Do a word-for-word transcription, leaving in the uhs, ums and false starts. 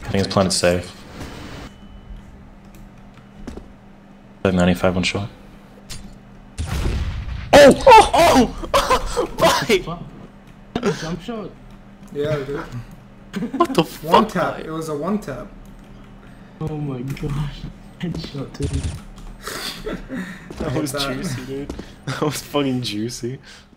I think it's planted safe. Like ninety-five one shot. Oh! Oh! Oh! Why? Jump shot. Yeah, dude. What the fuck? One tap. It was a one tap. Oh my gosh. Headshot, dude. That was juicy, dude. That was fucking juicy.